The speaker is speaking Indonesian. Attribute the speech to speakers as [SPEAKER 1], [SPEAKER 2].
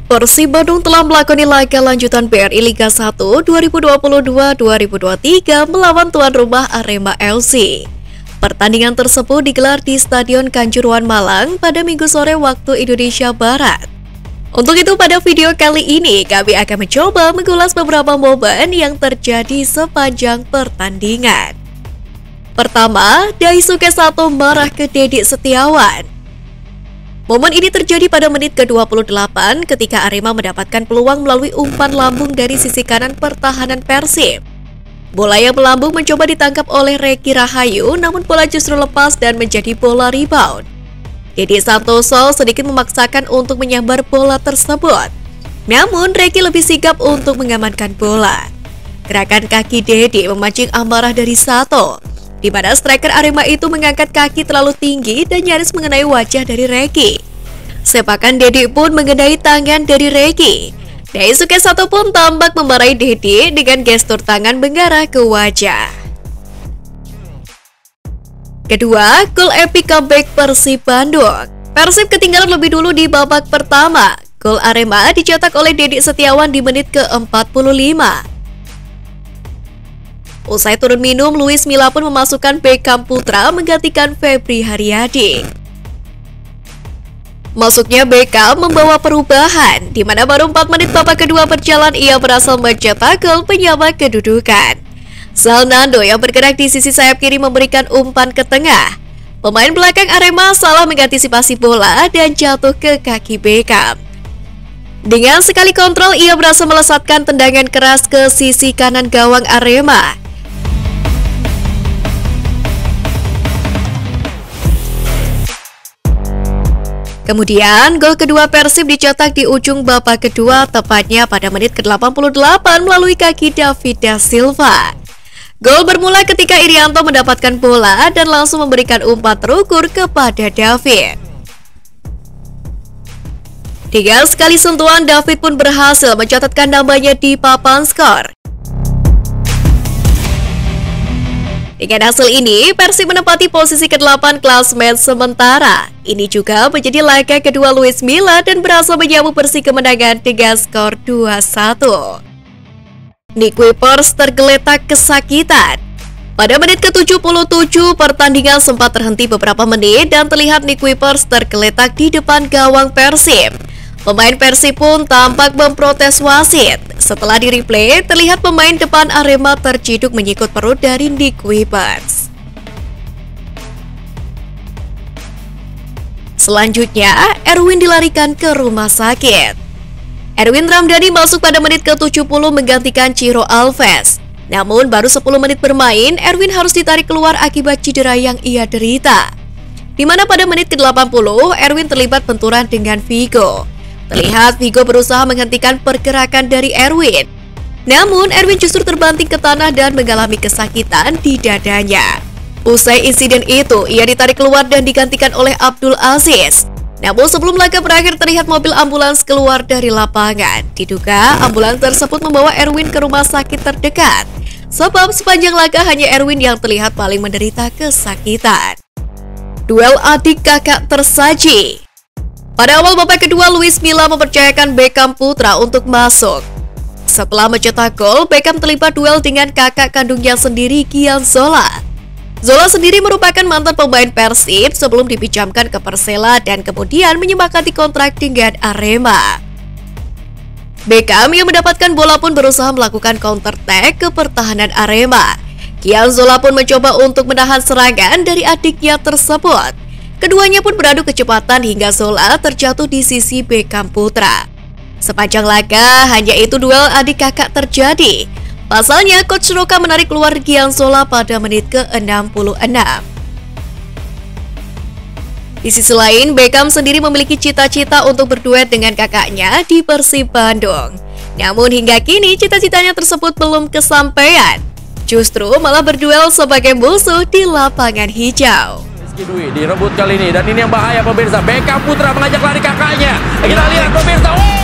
[SPEAKER 1] Persib Bandung telah melakoni laga lanjutan BRI Liga 1 2022-2023 melawan tuan rumah Arema FC. Pertandingan tersebut digelar di Stadion Kanjuruhan Malang pada Minggu sore waktu Indonesia Barat. Untuk itu pada video kali ini kami akan mencoba mengulas beberapa momen yang terjadi sepanjang pertandingan. Pertama, Daisuke Sato marah ke Dedi Setiawan. Momen ini terjadi pada menit ke-28 ketika Arema mendapatkan peluang melalui umpan lambung dari sisi kanan pertahanan Persib. Bola yang melambung mencoba ditangkap oleh Reki Rahayu, namun bola justru lepas dan menjadi bola rebound. Dedi Santoso sedikit memaksakan untuk menyambar bola tersebut. Namun Reki lebih sigap untuk mengamankan bola. Gerakan kaki Dedi memancing amarah dari Sato, di mana striker Arema itu mengangkat kaki terlalu tinggi dan nyaris mengenai wajah dari Reki. Sepakan Dedi pun mengenai tangan dari Reki. Daisuke Sato pun tampak memarahi Dedi dengan gestur tangan mengarah ke wajah. Kedua, gol epic comeback Persib Bandung. Persib ketinggalan lebih dulu di babak pertama. Gol Arema dicetak oleh Dedi Setiawan di menit ke-45. Usai turun minum, Luis Milla pun memasukkan Beckham Putra menggantikan Febri Haryadi. Masuknya Beckham membawa perubahan, di mana baru 4 menit babak kedua berjalan ia berhasil mencetak gol penyama kedudukan. Zalnando yang bergerak di sisi sayap kiri memberikan umpan ke tengah. Pemain belakang Arema salah mengantisipasi bola dan jatuh ke kaki Beckham. Dengan sekali kontrol, ia berhasil melesatkan tendangan keras ke sisi kanan gawang Arema. Kemudian, gol kedua Persib dicetak di ujung babak kedua, tepatnya pada menit ke-88 melalui kaki David da Silva. Gol bermula ketika Irianto mendapatkan bola dan langsung memberikan umpan terukur kepada David. Dengan sekali sentuhan, David pun berhasil mencatatkan namanya di papan skor. Dengan hasil ini, Persib menempati posisi ke-8 klasemen sementara. Ini juga menjadi laga kedua Luis Milla dan berhasil menyambut bersih kemenangan dengan skor 2-1. Nick Kuipers tergeletak kesakitan. Pada menit ke-77, pertandingan sempat terhenti beberapa menit dan terlihat Nick Kuipers tergeletak di depan gawang Persib. Pemain Persib pun tampak memprotes wasit. Setelah di replay, terlihat pemain depan Arema terciduk menyikut perut dari Nick Kuipers. Selanjutnya, Erwin dilarikan ke rumah sakit. Erwin Ramdhani masuk pada menit ke-70 menggantikan Ciro Alves. Namun baru 10 menit bermain, Erwin harus ditarik keluar akibat cedera yang ia derita. Di mana pada menit ke-80, Erwin terlibat benturan dengan Vigo. Terlihat Vigo berusaha menghentikan pergerakan dari Erwin. Namun Erwin justru terbanting ke tanah dan mengalami kesakitan di dadanya. Usai insiden itu, ia ditarik keluar dan digantikan oleh Abdul Aziz. Namun sebelum laga berakhir terlihat mobil ambulans keluar dari lapangan. Diduga ambulans tersebut membawa Erwin ke rumah sakit terdekat. Sebab sepanjang laga hanya Erwin yang terlihat paling menderita kesakitan. Duel adik kakak tersaji. Pada awal babak kedua, Luis Milla mempercayakan Beckham Putra untuk masuk. Setelah mencetak gol, Beckham terlibat duel dengan kakak kandungnya sendiri, Gian Zola. Zola sendiri merupakan mantan pemain Persib sebelum dipinjamkan ke Persela dan kemudian menyepakati kontrak dengan Arema. Beckham yang mendapatkan bola pun berusaha melakukan counter attack ke pertahanan Arema. Gian Zola pun mencoba untuk menahan serangan dari adiknya tersebut. Keduanya pun beradu kecepatan hingga Zola terjatuh di sisi Beckham Putra. Sepanjang laga, hanya itu duel adik kakak terjadi. Pasalnya, Coach Roka menarik keluar Gian Zola pada menit ke-66. Di sisi lain, Beckham sendiri memiliki cita-cita untuk berduet dengan kakaknya di Persib Bandung. Namun hingga kini, cita-citanya tersebut belum kesampaian. Justru malah berduel sebagai musuh di lapangan hijau.
[SPEAKER 2] Dwi direbut kali ini dan ini yang bahaya pemirsa. Beckham Putra mengajak lari kakaknya. Kita lihat pemirsa.